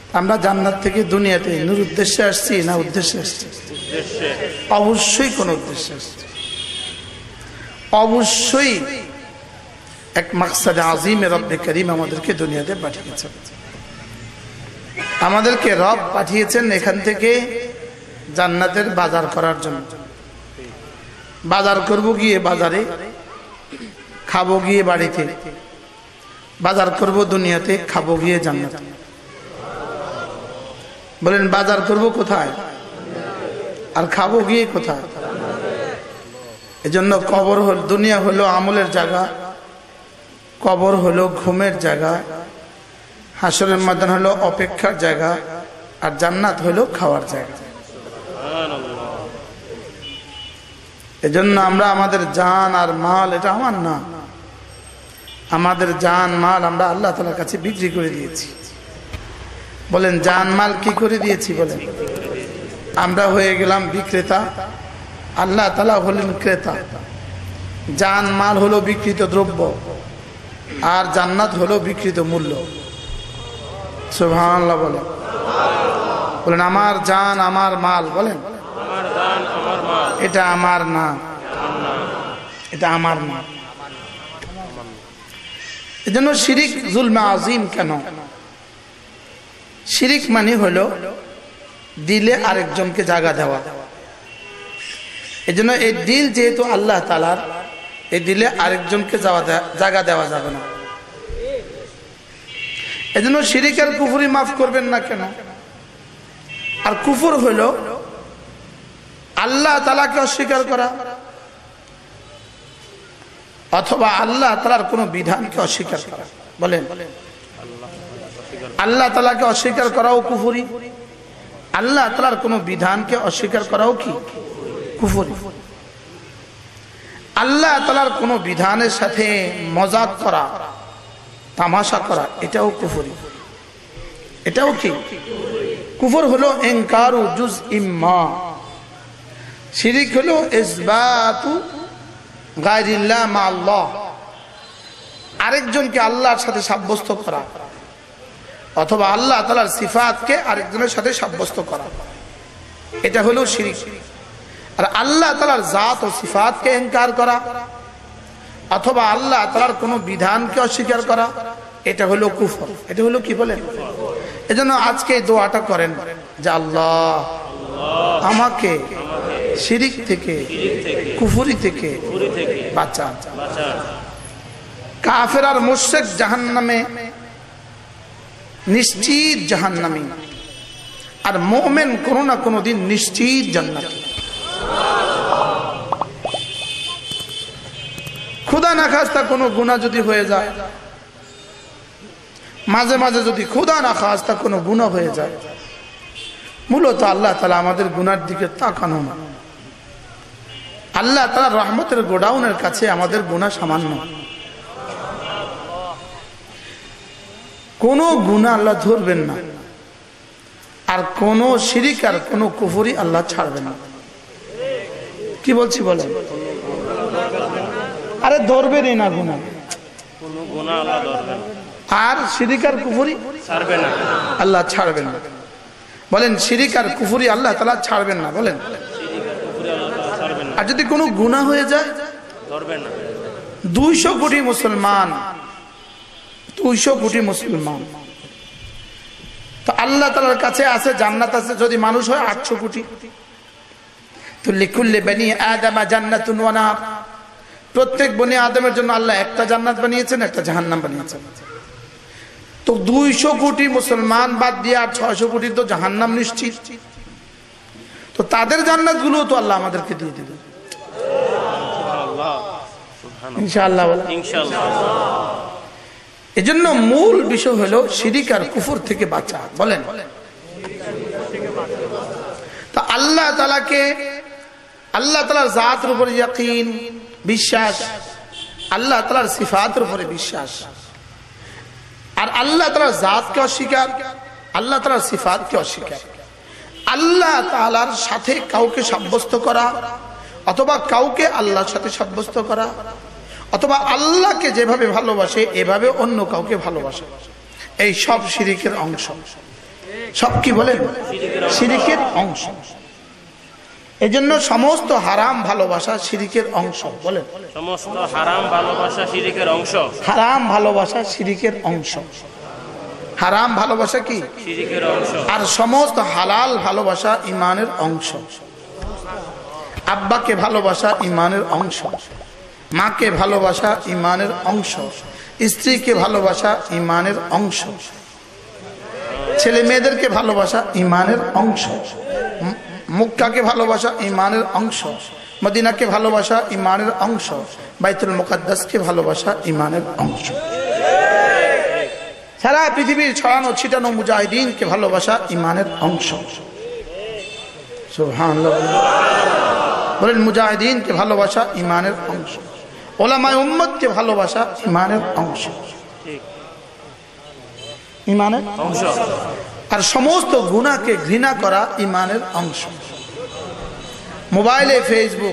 আমরা জান্নাত থেকে দুনিয়াতে নূর উদ্দেশ্যে আসছি না উদ্দেশ্যে আসছি? অবশ্যই কোন উদ্দেশ্যে আসছি, অবশ্যই এক মাকসাদে আজিমে রব্বে করিম আমাদেরকে দুনিয়াতে পাঠিয়েছেন। আমাদেরকে রব পাঠিয়েছেন এখান থেকে জান্নাতের বাজার করার জন্য। বাজার করব গিয়ে বাজারে, খাবো গিয়ে বাড়িতে, বাজার করব দুনিয়াতে, খাবো গিয়ে জান্নাতে। বলেন বাজার করব কোথায় আর খাবো গিয়ে কোথায়? এজন্য কবর হল, দুনিয়া হলো আমলের জায়গা, কবর হলো ঘুমের জায়গা, হাসরের ময়দান হলো অপেক্ষার জায়গা, আর জান্নাত হলো খাওয়ার জায়গা। এজন্য আমরা আমাদের জান আর মাল, এটা আমার না, আমাদের জান মাল আমরা আল্লাহ তাআলার কাছে বিক্রি করে দিয়েছি। বলেন জান মাল কি করে দিয়েছি? বলেন আমরা হয়ে গেলাম বিক্রেতা, আল্লাহ তাআলা হলেন ক্রেতা। জান মাল হলো বিক্রিত দ্রব্য, আর জান্নাত হলো বিক্রিত মূল্য। সুবহানাল্লাহ বলেন, বলেন আমার জান আমার মাল, বলেন এটা আমার না, এটা আমার না। এজন্য শিরিক জুলমে আজিম। কেন শিরিক মানে হলো দিলে আরেকজনকে জায়গা দেওয়া। এজন্য এই দিল যেহেতু আল্লাহ তাআলার, এই দিলে আরেকজনকে জায়গা দেওয়া যাবে না। এজন্য শিরিক আর কুফরি মাফ করবেন না কেন? আর কুফর হলো আল্লাহ তাআলাকে অস্বীকার করা, অথবা আল্লাহ তাআলার কোন বিধানকে অস্বীকার করা। বলেন আল্লাহ তাআলাকে অস্বীকার করাও কুফরি, আল্লাহ তাআলার কোন বিধানকে অস্বীকার করাও কি কুফরি। আল্লাহ তাআলার কোন বিধানের সাথে মজাক করা, তামাশা করা, এটাও কুফরি। এটাও কি কুফর? হলো ইনকারু জুজইম মা। শিরিক হলো ইসবাতু গায়রিল্লাহ মা আল্লাহ, আরেকজনকে আল্লাহর সাথে সাব্যস্ত করা, অথবা আল্লাহ তাআলার সিফাতকে আরেকজনের সাথে সাব্যস্ত করা, এটা হলো শিরিক। আর আল্লাহ তাআলার জাত ও সিফাতকে ইনকার করা, অথবা আল্লাহ তাআলার কোনো বিধানকে অস্বীকার করা, এটা হলো কুফর। এটা হলো কি বলেন? এজন্য আজকে দোয়াটা করেন যে আল্লাহ আমাকে শিরিক থেকে, কুফরি থেকে বাঁচান। কাফের আর মুশরিক জাহান্নামে নিশ্চিত জাহান্নামী, আর মুমিন কোনো না কোনো দিন নিশ্চিত জান্নাতি। খোদা না খাস্তা কোনো গুনাহ যদি হয়ে যায়, মাঝে মাঝে যদি খোদা না খাস্তা কোনো গুনাহ হয়ে যায়, মূলত আল্লাহ তাআলা আমাদের গুনার দিকে তাকানো না। আল্লাহ তাআলা রহমতের গোডাউনের কাছে আমাদের গুনাহ সামান্য। কোন গুনাহ আল্লাহ ধরবেন না, আর কোন শিরিক আর কোন কুফরি আল্লাহ ছাড়বেন না। কি বলছি বলেন? আরে ধরবেনই না গুনাহ, আর শিরিক আর কুফরি ছাড়বেন না, আল্লাহ ছাড়বেন না। বলেন শিরিক আর কুফরি আল্লাহ তাআলা ছাড়বেন না। বলেন আর যদি কোনো গুনাহ হয়ে যায়, ধরবেন না। 200 কোটি মুসলমান, 200 কোটি মুসলমান, তো আল্লাহ তাআলার কাছে আছে জান্নাত আছে যদি মানুষ হয় 800 কোটি। তো লিকুল্লি বনি আদম জান্নাতুন ওয়া নার, প্রত্যেক বনি আদমের জন্য আল্লাহ একটা জান্নাত বানিয়েছেন, একটা জাহান্নাম বানিয়েছেন। তো 200 কোটি মুসলমান বাদ দিয়ে আর 600 কোটি তো জাহান্নাম নিশ্চিত। তো তাদের জান্নাত গুলো তো আল্লাহ আমাদেরকে দিয়ে দিবেন ইনশাআল্লাহ। ইনশাআল্লাহ। এজন্য মূল বিষয় হলো শিরিক আর কুফর থেকে বাঁচা। বলেন তো আল্লাহ তাআলাকে, আল্লাহ তাআলার জাতের উপরে ইয়াকিন, বিশ্বাস, আল্লাহ তাআলার সিফাতের উপরে বিশ্বাস, আর আল্লাহ তাআলার জাতকে অস্বীকার, আল্লাহ তাআলার সিফাতকে অস্বীকার। আল্লাহ তাআলার সাথে কাউকে সাব্যস্ত করা, অথবা কাউকে আল্লাহর সাথে সাব্যস্ত করা, অথবা আল্লাহকে যেভাবে ভালোবাসে এভাবে অন্য কাউকে ভালোবাসে, এই সব শিরিকের অংশ। সব কি বলেন? শিরিকের অংশ। এজন্য সমস্ত হারাম ভালোবাসা শিরিকের অংশ। বলেন, সমস্ত হারাম ভালোবাসা শিরিকের অংশ। হারাম ভালোবাসা শিরিকের অংশ। হারাম ভালোবাসা কি? শিরিকের অংশ। আর সমস্ত হালাল ভালোবাসা ঈমানের অংশ। আব্বাকে ভালোবাসা ঈমানের অংশ, মাকে ভালোবাসা ঈমানের অংশ, স্ত্রীকে ভালোবাসা ঈমানের অংশ, ছেলে মেয়েদেরকে ভালোবাসা ঈমানের অংশ, মক্কাকে ভালোবাসা ঈমানের অংশ, মদিনাকে ভালোবাসা ঈমানের অংশ, বাইতুল মুকাদ্দাসকে ভালোবাসা ঈমানের অংশ। সারা পৃথিবীর ছড়ানো ছিটানো মুজাহিদিনকে ভালোবাসা ঈমানের অংশ। সুবহানাল্লাহ বলেন, মুজাহিদিনকে ভালোবাসা ঈমানের অংশ, ওলামায়ে উম্মতকে ভালোবাসা ঈমানের অংশ। ঈমানের অংশ। আর সমস্ত গুনাহকে ঘৃণা করা ঈমানের অংশ। মোবাইলে ফেসবুক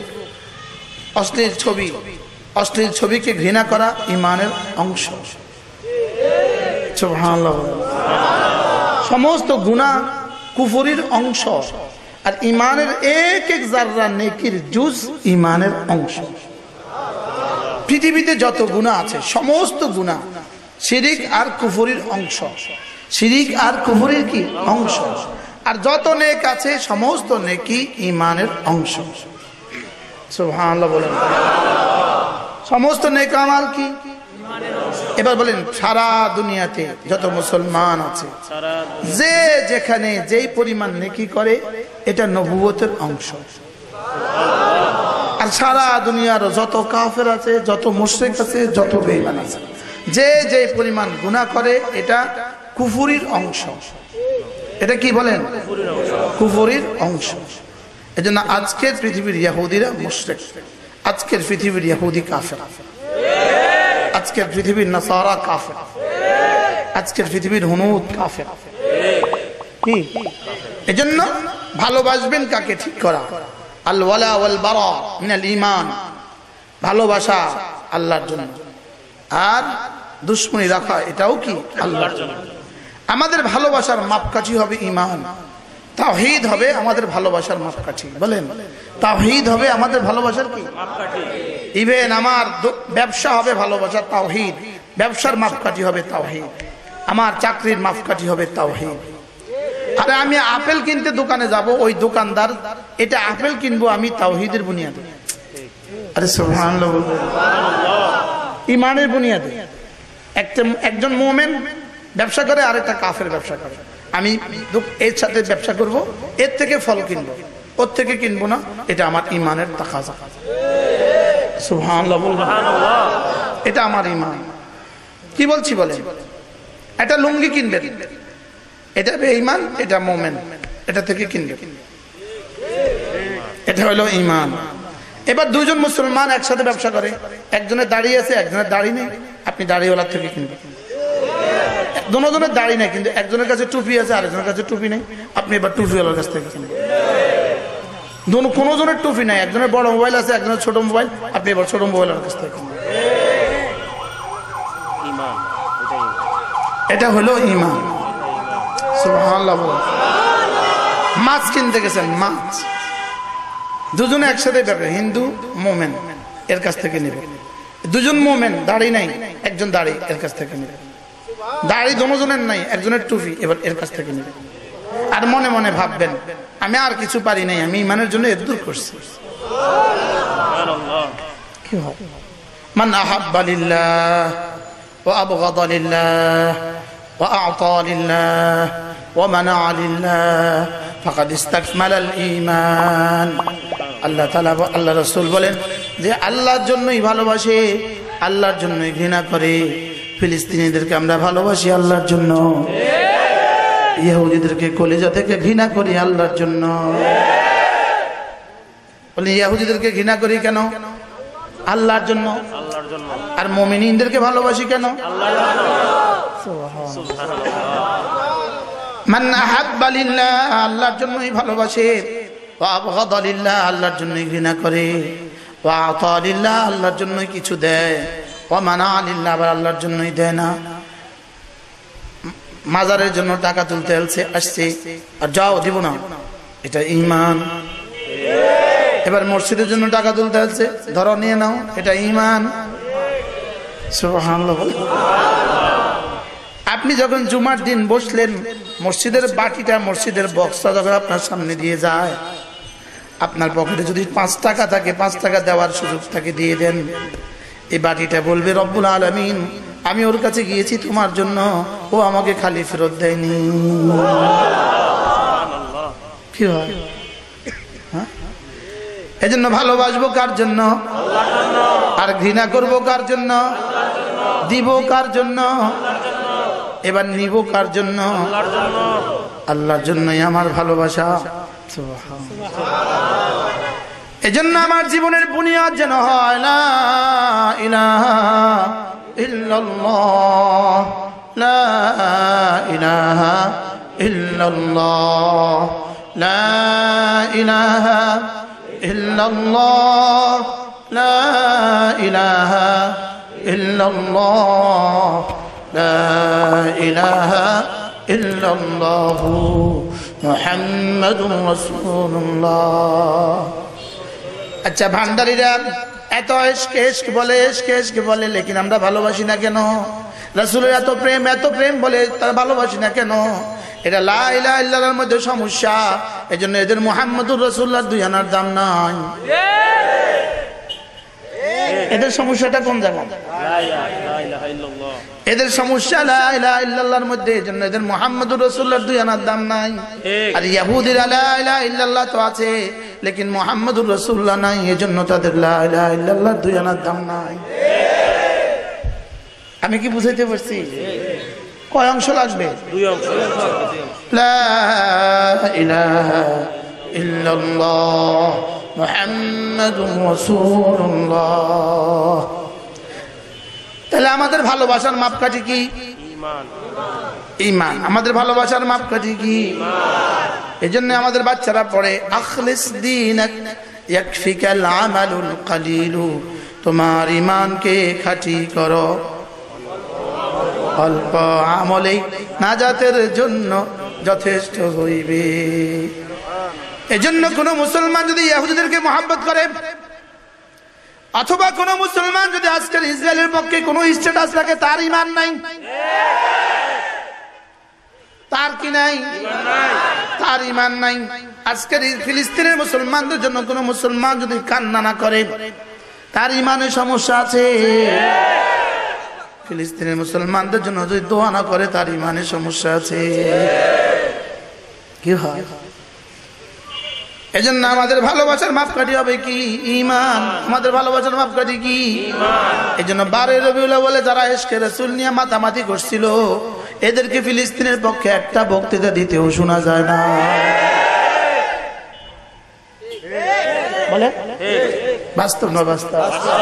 অশ্লীল ছবিকে ঘৃণা করা ঈমানের অংশ। সুবহানাল্লাহ। সমস্ত গুনাহ কুফরির অংশ, আর ঈমানের এক এক জাররা নেকির জুজ ঈমানের অংশ। পৃথিবীতে যত গুনাহ আছে সমস্ত গুনাহ শিরিক আর কুফরির অংশ। শিরিক আর কুফরির কি অংশ। আর যত নেক আছে সমস্ত নেকি ঈমানের অংশ। সুবহানাল্লাহ বলেন। সমস্ত নেক আমল কি? এবার বলেন, সারা দুনিয়াতে যত মুসলমান আছে যে যেখানে যেই পরিমাণ নেকি করে এটা নবুয়তের অংশ। আর সারা দুনিয়ার যত কাফের আছে, যত মুশরিক আছে, যত বেঈমান আছে, যে যে পরিমাণ গুনাহ করে এটা কুফরির অংশ। এটা কি বলেন? কুফরির অংশ। এজন্য আজকের পৃথিবীর ইহুদিরা মুশরিক, আজকের পৃথিবীর ইহুদি কাফের, আজকের পৃথিবীর নাসারা কাফের, আজকের পৃথিবীর হুনুদ কাফের। কি এজন্য ভালোবাসবেন কাকে ঠিক করা। আল ওয়ালা ওয়াল বারা মিনাল ঈমান, ভালোবাসা আল্লাহর জন্য, আর দুশমনি রাখা এটাও কি আল্লাহর জন্য। আমাদের ভালোবাসার মাপকাঠি হবে ঈমান, তাওহীদ হবে আমাদের ভালোবাসার মাপকাঠি। বলেন, তাওহীদ হবে আমাদের ভালোবাসার কি মাপকাঠি। ইভেন আমার ব্যবসা হবে ভালোবাসার তাওহীদ, ব্যবসার মাপকাঠি হবে তাওহীদ। আমার চাকরির মাপকাঠি হবে তাওহীদ। আরে আমি আপেল কিনতে দোকানে যাব, ওই দোকানদার এটা আপেল কিনবো আমি তাওহীদের বুনিয়াদে। আরে সুবহানাল্লাহ, ঈমানের বুনিয়াদে। একজন মুমিন ব্যবসা করে, আরেকটা কাফের ব্যবসা করে। আমি এর সাথে ব্যবসা করব, এর থেকে ফল কিনবো, ওর থেকে কিনবো না, এটা আমার ঈমানের তাকাজা। সুবহানাল্লাহ, এটা আমার ঈমান। কি বলছি বলেন? এটা লুঙ্গি কিনবেন, এটা বেঈমান, এটা মুমিন, এটা থেকে কিনবেন, এটা হলো ঈমান। এবার দুইজন মুসলমান একসাথে ব্যবসা করে, একজনের দাড়ি আছে, একজনের দাড়ি নেই, আপনি দাড়িওয়ালার থেকে কিনবেন। দুজনের দাড়ি নেই কিন্তু একজনের কাছে টুপি আছে, আরেকজনের কাছে টুপি নেই, আপনি এবার টুপিওয়ালার কাছ থেকে কিনবেন। কোনো জনের টুপি নাই, একজনের বড় মোবাইল আছে, একজনের ছোট মোবাইল, আপনি এবার ছোট মোবাইলের কাছ থেকে কিনবেন। এটা হলো ঈমান। সুবহানাল্লাহ। মাছ কিনতে গেছেন, মাছ দুজনে একসাথে ব্যাপারে, হিন্দু মোমেন এর কাছ থেকে নেবে। দুজন মোমেন, দাড়ি নাই, একজন দাড়ি, এর কাছ থেকে নেবে। দাড়ি দুজনের নাই, একজনের টুপি, এবার এর কাছ থেকে নেবে। আর মনে মনে ভাববেন, আমি আর কিছু পারি নাই, আমি ঈমানের জন্য এত দূর করছি। কি হবে? মান আহাব্বা লিল্লাহ ওয়া আবগাদা লিল্লাহ ওয়া আ'তা লিল্লাহ ওয়া মানা'a লিল্লাহ ফাকাদ ইসতাকমালাল ঈমান। আল্লাহ তাআলা, আল্লাহ রাসূল বলেন যে আল্লাহর জন্যই ভালোবাসে, আল্লাহর জন্যই ঘৃণা করে। ফিলিস্তিনিদেরকে আমরা ভালোবাসি আল্লাহর জন্য, ইহুদিদেরকে কলিজা থেকে ঘৃণা করি আল্লাহর জন্য। বলি ইহুদিদেরকে ঘৃণা করি কেন? আল্লাহর জন্য। আর মুমিনদেরকে ভালোবাসি কেন? আল্লাহর জন্য। মান আহাব্বা লিল্লাহ, আল্লাহর জন্যই ভালোবাসে, ওয়া আবগাদা লিল্লাহ, আল্লাহর জন্যই ঘৃণা করে, ওয়া আ'তা লিল্লাহ, আল্লাহর জন্যই কিছু দেয়, ওয়া মানা'a লিল্লাহ, আবার আল্লাহর জন্যই দেয় না। মাজারের জন্য টাকা তুলতে আসছে আর যাও দিব না, এটা ঈমান। এবার মসজিদের জন্য টাকা তুলতে আসছে, ধরো নিয়ে নাও, এটা ঈমান। সুবহানাল্লাহ। আপনি যখন জুমার দিন বসলেন, মসজিদের বাটিটা, মসজিদের বক্সটা যখন আপনার সামনে দিয়ে যায়, আপনার পকেটে যদি 5 টাকা থাকে, 5 টাকা দেওয়ার সুযোগ থাকে, দিয়ে দেন। এই বাটিটা বলবে রব্বুল আলামিন, আমি ওর কাছে গিয়েছি তোমার জন্য, ও আমাকে খালি ফেরত দেয়নি। কি হয়? এজন্য ভালোবাসবো কার জন্য? আর ঘৃণা করবো কার জন্য? দিব কার জন্য? এবার নিব কার জন্য? আল্লাহর জন্যই আমার ভালোবাসা। এজন্য আমার জীবনের বুনিয়াদ যেন হয় লা ইলাহা ইল্লাল্লাহ, লা ইলাহা ইল্লাল্লাহ, লা ইলাহা ইল্লাল্লাহ, লা ইলাহা ইল্লাল্লাহ, লা ইলাহা ইল্লাল্লাহ মুহাম্মাদুর রাসূলুল্লাহ। আচ্ছা ভান্ডারীরা এত ইশক বলে, লেকিন আমরা ভালোবাসি না কেন? রাসূলের এত প্রেম বলে, তারা ভালোবাসি না কেন? এটা লা ইলাহা ইল্লাল্লাহর মধ্যে সমস্যা। এজন্য এদের মুহাম্মাদুর রাসূলুল্লাহ 2 আনার দাম নাই। এদের সমস্যাটা কোন জায়গায়? এদের সমস্যা লা ইলাহা ইল্লাল্লাহর মধ্যে, এজন্য এদের মুহাম্মাদুর রাসূলুল্লাহ 2 আনার দাম নাই। আর ইহুদিরা লা ইলাহা ইল্লাল্লাহ তো আছে, লেকিন মুহাম্মাদুর রাসূলুল্লাহ নাই, এজন্য তাদের লা ইলাহা ইল্লাল্লাহ 2 আনার দাম নাই। আমি কি বুঝাইতে পারছি? কয় অংশ লাগবে? 2 অংশ। লা ইলাহা ইল্লাল্লাহ মুহাম্মাদুর রাসূলুল্লাহ। তাহলে আমাদের ভালোবাসার মাপকাঠি কি? ঈমান। আমাদের ভালোবাসার মাপকাঠি কি? এজন্য আমাদের বাচ্চারা পড়ে আখলিস দীনাক ইয়াকফিকাল আমালুল কালিলু, তোমার ঈমানকে খাঁটি করো, অল্প আমলেই নাজাতের জন্য যথেষ্ট হইবে। এজন্য কোন মুসলমান যদি ইহুদিদেরকে মহব্বত করে, অথবা কোন মুসলমান যদি আজকের ইসরায়েলের পক্ষে কোন স্ট্যাটাস রাখে, তার ঈমান নাই। তার কি নাই? তার ঈমান নাই। আজকের ফিলিস্তিনের মুসলমানদের জন্য কোন মুসলমান যদি কান্না না করে, তার ঈমানে সমস্যা আছে। ফিলিস্তিনের মুসলমানদের জন্য যদি দোয়া না করে, তার ঈমানে সমস্যা আছে। কি হয়? এজন্য আমাদের ভালোবাসার মাপকাঠি হবে কি? ঈমান। আমাদের ভালোবাসার মাপকাঠি কি? ঈমান। এজন্য 12 রবিউল আউয়ালে যারা ইশকে রাসূল নিয়ে মাতামাতি করছিল, এদেরকে ফিলিস্তিনের পক্ষে একটা বক্তৃতা দিতেও শোনা যায় না। বলে বাস্তব না বাস্তব?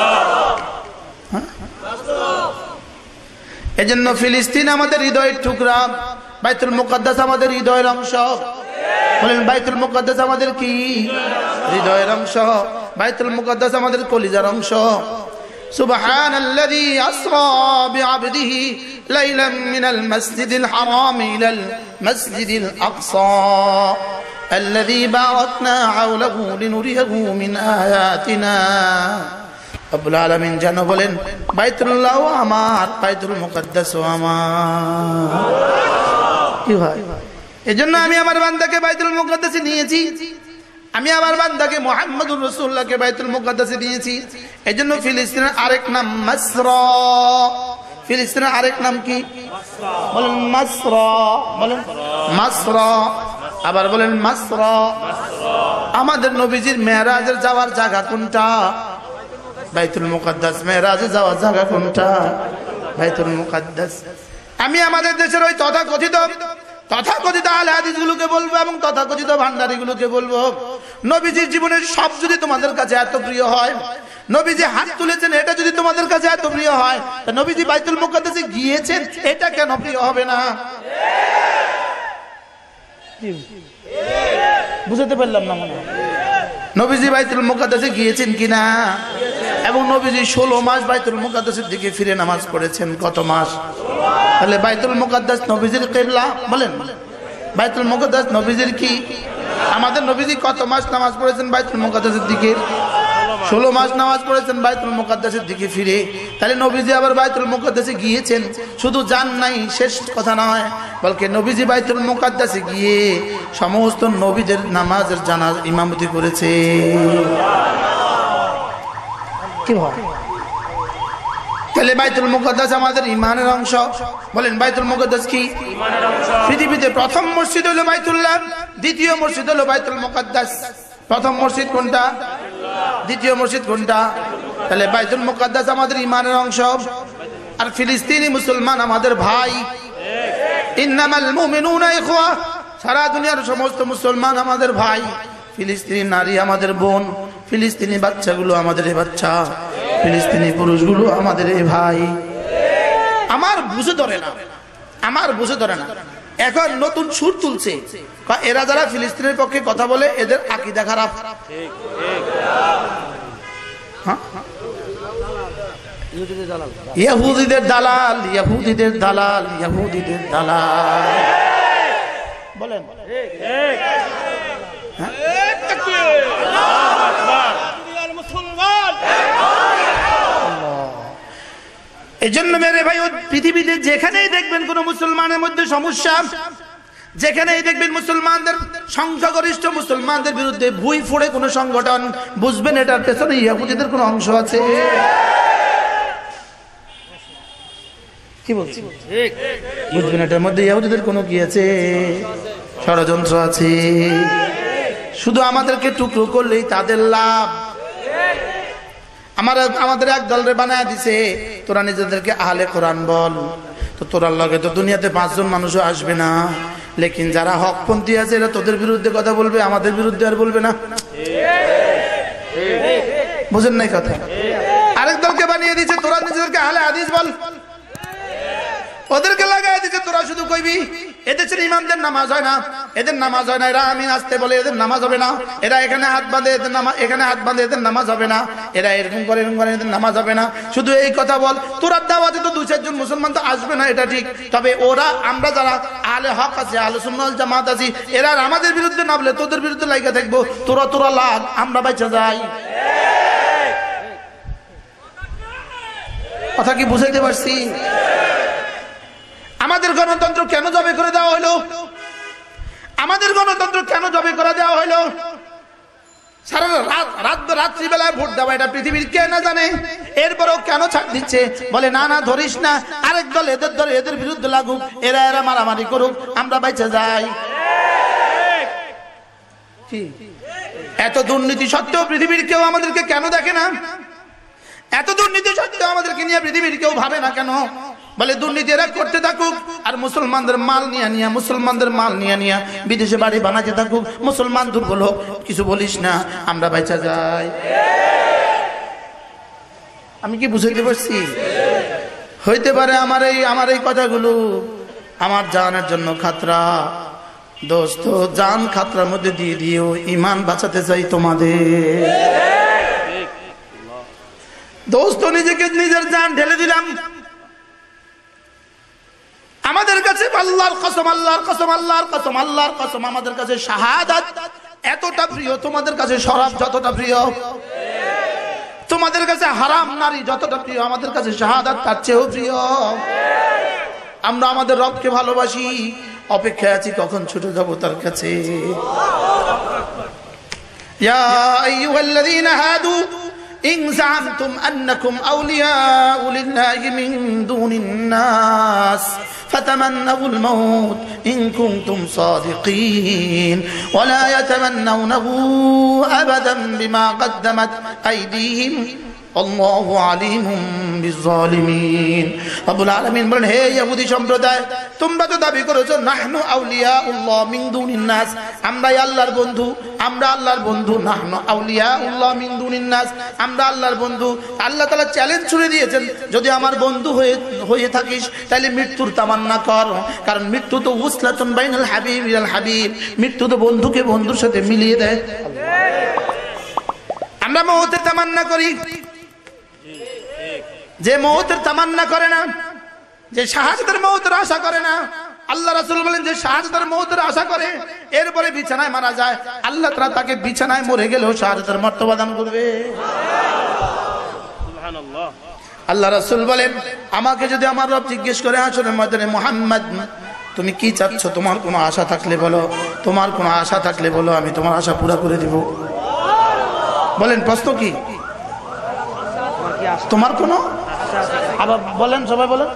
এজন্য ফিলিস্তিন আমাদের হৃদয়ের টুকরা, বাইতুল মুকাদ্দাস আমাদের হৃদয়ের অংশ। বলেন বাইতুল মুকাদ্দাস আমাদের কি? হৃদয়ের অংশ। বাইতুল মুকাদ্দাস আমাদের কলিজার অংশ। সুবহানাল্লাযী আসরা বিআবদিহি লাইলাম মিনাল মাসজিদিল হারাম ইলাল মাসজিদিল আকসা আল্লাযী বারাকনা হাওলাহু লিনুরিয়াহু মিন আয়াতিনা। রব্বুল আলামিন যেন বলেন বাইতুল্লাহ আমার, বাইতুল মুকাদ্দাসও আমার। কি ভাই? এজন্য আমি আমার বান্দাকে বাইতুল মুকাদ্দাসে নিয়েছি, আমি আমার বান্দাকে মুহাম্মাদুর রাসূলুল্লাহকে বাইতুল মুকাদ্দাসে দিয়েছি। এজন্য ফিলিস্তিনের আরেক নাম মাসরা। ফিলিস্তিনের আরেক নাম কি? বলেন মাসরা। বলেন মাসরা। আবার বলেন মাসরা। আমাদের নবীজির মেরাজের যাওয়ার জায়গা কোনটা? বাইতুল মুকাদ্দাস। মেরাজে যাওয়ার জায়গা কোনটা? বাইতুল মুকাদ্দাস। আমি আমাদের দেশের ওই তথাকথিত আহলে হাদিস গুলোকে বলবো এবং তথাকথিত ভান্ডারী গুলোকে বলবো, নবীজির জীবনের সব যদি তোমাদের কাছে এত প্রিয় হয়, নবীজি হাত তুলেছেন এটা যদি তোমাদের কাছে এত প্রিয় হয়, তা নবীজি বাইতুল মুকাদ্দাসে গিয়েছেন এটা কেন প্রিয় হবে না? বুঝতে পারলাম না মনে হয়। নবীজি বাইতুল মুকাদ্দাসে গিয়েছেন কিনা? এবং নবীজি 16 মাস বাইতুল মুকাদ্দাসের দিকে ফিরে নামাজ পড়েছেন। কত মাস? তাহলে বাইতুল মুকাদ্দাস নবীজির কিবলা বলেন, বাইতুল মুকাদ্দাস নবীজির কি? আমাদের নবীজি কত মাস নামাজ পড়েছেন বাইতুল মুকাদ্দাসের দিকে? 16 মাস নামাজ পড়েছেন বাইতুল মুকাদ্দাসের দিকে ফিরে। তাহলে নবীজি আবার বাইতুল মুকাদ্দাসে গিয়েছেন, শুধু যান নাই শেষ কথা নয়, বলকে নবীজি বাইতুল মুকাদ্দাসে গিয়ে সমস্ত নবীদের নামাজের জানাজা ইমামতি করেছে। কি হয়? তাহলে বাইতুল মুকাদ্দাস আমাদের ইমানের অংশ। বলেন বাইতুল মুকাদ্দাস কি? ইমানের অংশ। পৃথিবীতে প্রথম মসজিদ হলো বাইতুল্লাহ, দ্বিতীয় মসজিদ হলো বাইতুল মুকাদ্দাস। প্রথম মসজিদ কোনটা? দ্বিতীয় মসজিদ কোনটা? তাহলে বাইতুল মুকাদ্দাস আমাদের ইমানের অংশ। আর ফিলিস্তিনি মুসলমান আমাদের ভাই। ইন্নামাল মুমিনুনা ইখওয়া, সারা দুনিয়ার সমস্ত মুসলমান আমাদের ভাই। ফিলিস্তিনি নারী আমাদের বোন, ফিলিস্তিনি বাচ্চাগুলো আমাদের বাচ্চা, ফিলিস্তিনি পুরুষগুলো আমাদের ভাই। আমার বুঝে ধরে না, আমার বুঝে ধরে না। এখন নতুন সুর তুলছে, এরা যারা ফিলিস্তিনের পক্ষে কথা বলে এদের আকীদা খারাপ। ইহুদিদের দালাল, ইহুদিদের দালাল, ইহুদিদের দালাল। বলেন এই জন্য মেরে ভাই, পৃথিবীতে যেখানেই দেখবেন কোন মুসলমানের মধ্যে সমস্যা, যেখানেই দেখবেন মুসলমানদের সংখ্যাগরিষ্ঠ মুসলমানদের বিরুদ্ধে ভুঁই ফোড়ে কোন সংগঠন, বুঝবেন এটার পেছনে ইহুদিদের কোন অংশ আছে। কি বলছি? বুঝবেন এটার মধ্যে ইহুদিদের কোন কি আছে, ষড়যন্ত্র আছে। শুধু আমাদেরকে টুকরো করলেই তাদের লাভ। আমাদের এক দলরে বানায় দিছে, তোরা নিজেদেরকে আহলে কোরআন বল। তো তোরার লগে তো দুনিয়াতে 5 জন মানুষও আসবে না, লেকিন যারা হকপন্থী আছে এরা তোদের বিরুদ্ধে কথা বলবে, আমাদের বিরুদ্ধে আর বলবে না। বুঝেন নাই কথা? আরেক দলকে বানিয়ে দিচ্ছে, তোরা নিজেদেরকে আহলে হাদিস বল। ওদেরকে লাগাই দিচ্ছে, তোরা শুধু কইবি এদেশের ইমামদের নামাজ হয় না, এদের নামাজ হয় না, এরা আমিন আসতে বলে এদের নামাজ হবে না, এরা এখানে হাত বাঁধে এদের নামাজ, এখানে হাত বাঁধে এদের নামাজ হবে না, এরা এরকম করে এরকম করে এদের নামাজ হবে না। শুধু এই কথা বল। তোরা দাওয়াতে তো 2-4 জন মুসলমান তো আসবে না, এটা ঠিক। তবে ওরা, আমরা যারা আহলে হক আছে, আহলে সুন্নাত ওয়াল জামাত আছি, এরা আমাদের বিরুদ্ধে না বলে তোদের বিরুদ্ধে লাগা থাকবো। তোরা লাগ, আমরা বাইচা যাই। কথা কি বুঝাইতে পারছি? আমাদের গণতন্ত্র কেন জবে করে দেওয়া হলো? আমাদের গণতন্ত্র কেন জবে করে দেওয়া হলো? সারা রাত্রি বেলায় ভোট দেওয়া, এটা পৃথিবীর কে না জানে। এরপরেও কেন ছাড় দিচ্ছে? বলে না না ধরিস না, আরেক দল এদের ধরে এদের বিরুদ্ধে লাগুক, এরা মারামারি করুক, আমরা বাইচা যাই। এত দুর্নীতি সত্ত্বেও পৃথিবীর কেউ আমাদেরকে কেন দেখে না? এত দুর্নীতি সত্ত্বেও আমাদেরকে নিয়ে পৃথিবীর কেউ ভাবে না কেন? বলে দুর্নীতি এরা করতে থাকুক, আর মুসলমানদের মাল নিয়ে মুসলমানদের মাল নিয়ে বিদেশে বাড়ি বানাতে থাকুক, মুসলমান দুর্বল হোক, কিছু বলিস না, আমরা বাইচা যাই। আমি কি বুঝাইতে পারছি? হইতে পারে আমার এই কথাগুলো আমার জানের জন্য খাতরা। দোস্ত, জান খাতরার মধ্যে দিয়ে দিও, ইমান বাঁচাতে চাই তোমাদের। দোস্ত, নিজেকে নিজের জান ঢেলে দিলাম। আমাদের কাছে আল্লাহর কসম, আল্লাহর কসম, আল্লাহর কসম, আল্লাহর কসম, আমাদের কাছে শাহাদাত এতটা প্রিয়, তোমাদের কাছে শরাব যতটা প্রিয়, তোমাদের কাছে হারাম নারী যতটা প্রিয়, আমাদের কাছে শাহাদাত তার চেয়েও প্রিয়। আমরা আমাদের রবকে ভালোবাসি, অপেক্ষায় আছি কখন ছুটে যাব তার কাছে। ইয়া আইয়ুহাল্লাযীনা হাদু ইন যা'আমতুম আন্নাকুম আউলিয়াউ লিল্লাহি মিন দুনিন নাস فتمنوا الموت إن كنتم صادقين ولا يتمنونه أبدا بما قدمت أيديهم والله عليم بالظالمين। রব্বুল আলামিন বলেন, হে ইহুদি সম্প্রদায়, তোমরা তো দাবি করেছো নাহনু আউলিয়াউল্লাহ মিন দুনিন নাস, আমরা আল্লাহর বন্ধু, আমরা আল্লাহর বন্ধু। নাহনু আউলিয়াউল্লাহ মিন দুনিন নাস, আমরা আল্লাহর বন্ধু। আল্লাহ তাআলা চ্যালেঞ্জ ছুড়ে দিয়েছেন, যদি আমার বন্ধু হয়ে থাকিস তাহলে মৃত্যুর তামান্না কর, কারণ মৃত্যু তো উসলাতুন বাইনাল হাবিব ওয়াল হাবিব, মৃত্যু তো বন্ধুকে বন্ধুর সাথে মিলিয়ে দেয়। আমরা মওতের তামান্না করি, যে মওতের তামান্না করে না, যে শাহাদাতের মওতের আশা করে না, আল্লাহ রাসূল বলেন যে শাহাদাতের মওতের আশা করে এরপরে বিছানায় মারা যায়, আল্লাহ তাআলা তাকে বিছানায় মরে গেলেও শাহাদাতের মর্তবা দান করবে। সুবহানাল্লাহ। আল্লাহ রাসূল বলেন আমাকে যদি আমার রব জিজ্ঞেস করে হাসরের ময়দানে, মুহাম্মদ তুমি কি চাচ্ছ, তোমার কোনো আশা থাকলে বলো, তোমার কোনো আশা থাকলে বলো, আমি তোমার আশা পুরা করে দিব। বলেন প্রশ্ন কি? তোমার কোনো আবার বলেন, সবাই বলেন,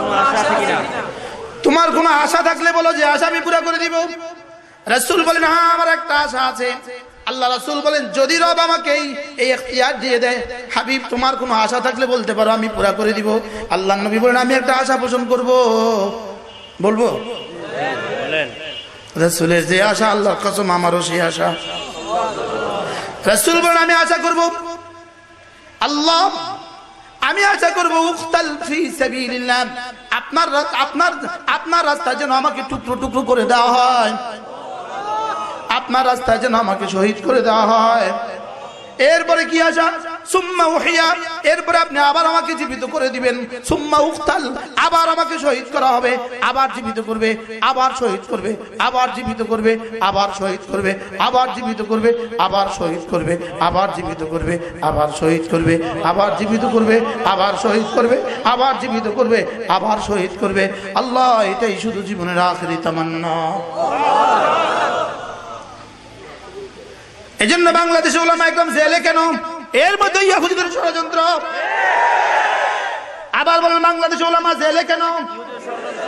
তোমার কোনো আশা থাকলে বলো, যে আশা আমি পুরা করে দিব। রাসূল বলেন হ্যাঁ আমার একটা আশা আছে। আল্লাহ রাসূল বলেন যদি রব আমাকে এই ইখতিয়ার দিয়ে দেয়, হাবিব তোমার কোনো আশা থাকলে বলতে পারো, আমি পুরা করে দিব। আল্লাহ নবী বলেন আমি একটা আশা পোষণ করব। বলবো? বলেন। রাসূলের যে আশা, আল্লাহর কসম আমারও সেই আশা। রাসূল বলেন আমি আশা করব, আল্লাহ আমি আশা করব উকতাল ফি সাবিলিল্লাহ, আপনার রাস্তায় যেন আমাকে টুকরো টুকরো করে দেওয়া হয়, আপনার রাস্তায় যেন আমাকে শহীদ করে দেওয়া হয়। এরপরে কি আশা? সুম্মা উহিয়া, এরপরে আপনি আবার আমাকে জীবিত করে দিবেন। সুম্মা উকতাল, আবার আমাকে শহীদ করা হবে, আবার জীবিত করবে, আবার শহীদ করবে, আবার জীবিত করবে, আবার শহীদ করবে, আবার জীবিত করবে, আবার শহীদ করবে, আবার জীবিত করবে, আবার শহীদ করবে, আবার জীবিত করবে, আবার শহীদ করবে, আবার জীবিত করবে, আবার শহীদ করবে। আল্লাহ এটাই শুধু জীবনের আখেরি তামান্না। এজন্য বাংলাদেশে উলামা একদম জেলে কেন? এর মধ্যে ইহুদিদের ষড়যন্ত্র। আবার বলেন বাংলাদেশে উলামা জেলে কেন?